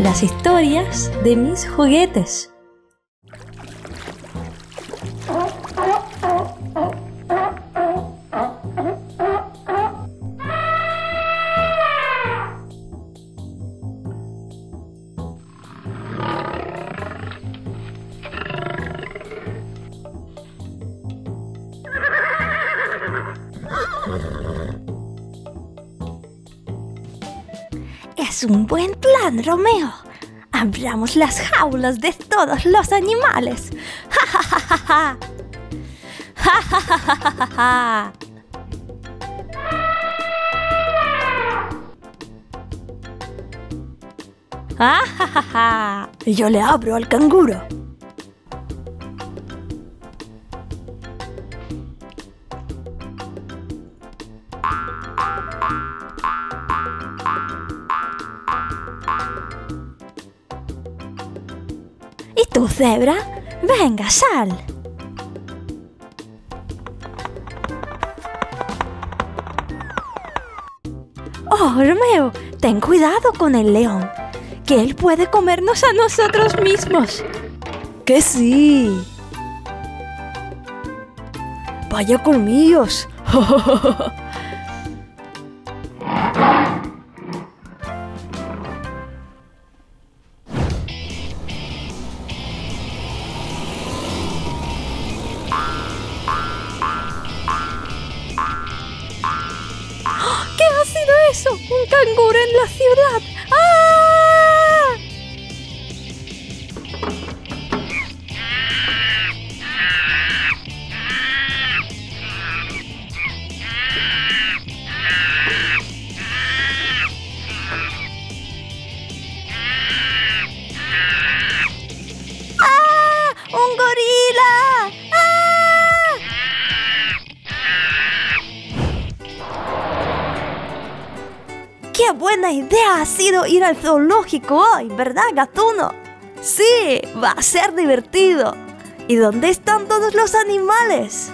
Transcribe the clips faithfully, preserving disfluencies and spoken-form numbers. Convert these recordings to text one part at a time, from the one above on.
las historias de mis juguetes. Es un buen plan, Romeo. Abramos las jaulas de todos los animales. ¡Ja, ja, ja, ja, ja! ¡Ja, ja, ja, ja, ja, ja! ¡Ah, ja, ja, ja! Y yo le abro al canguro. ¿Y tú, cebra? Venga, sal. Oh, Romeo, ten cuidado con el león, que él puede comernos a nosotros mismos. ¡Que sí! ¡Vaya colmillos! ¿Qué ha sido eso? ¡Un canguro en la ciudad! ¡Ah! ¡Ah! ¡Un gorila! ¡Ah! ¡Qué buena idea ha sido ir al zoológico hoy! ¿Verdad, Gatuno? Sí, va a ser divertido. ¿Y dónde están todos los animales?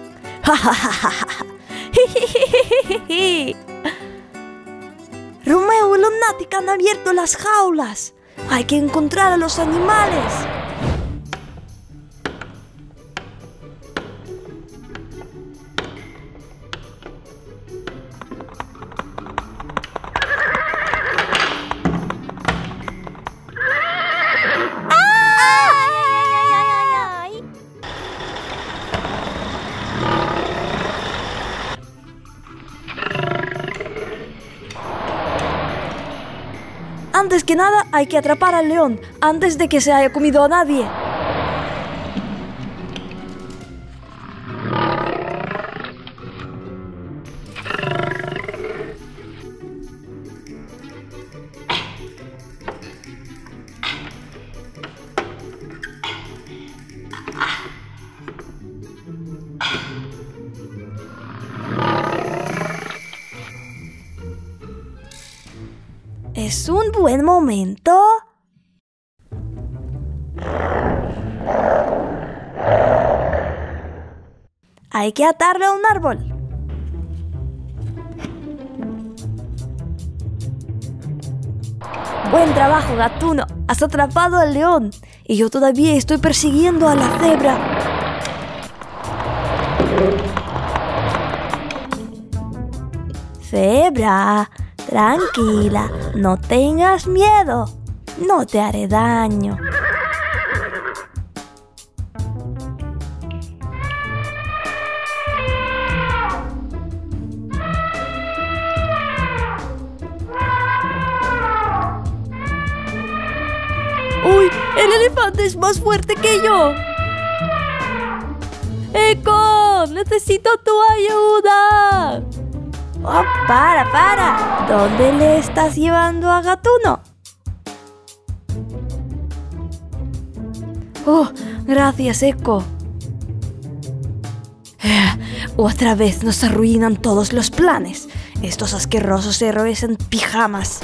Romeo y Lunática han abierto las jaulas. Hay que encontrar a los animales. Antes que nada, hay que atrapar al león antes de que se haya comido a nadie. ¿Es un buen momento? Hay que atarlo a un árbol. Buen trabajo, Gatuno. Has atrapado al león. Y yo todavía estoy persiguiendo a la cebra. Cebra, tranquila, no tengas miedo. No te haré daño. ¡Uy! ¡El elefante es más fuerte que yo! ¡Eco! ¡Necesito tu ayuda! ¡Oh, para, para! ¿Dónde le estás llevando a Gatuno? ¡Oh, gracias, Eco! Eh, otra vez nos arruinan todos los planes. Estos asquerosos héroes en pijamas.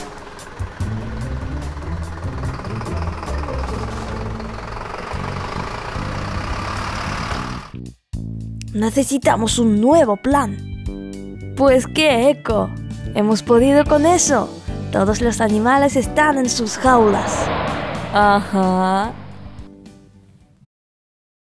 Necesitamos un nuevo plan. Pues qué, Eco, hemos podido con eso. Todos los animales están en sus jaulas. Ajá.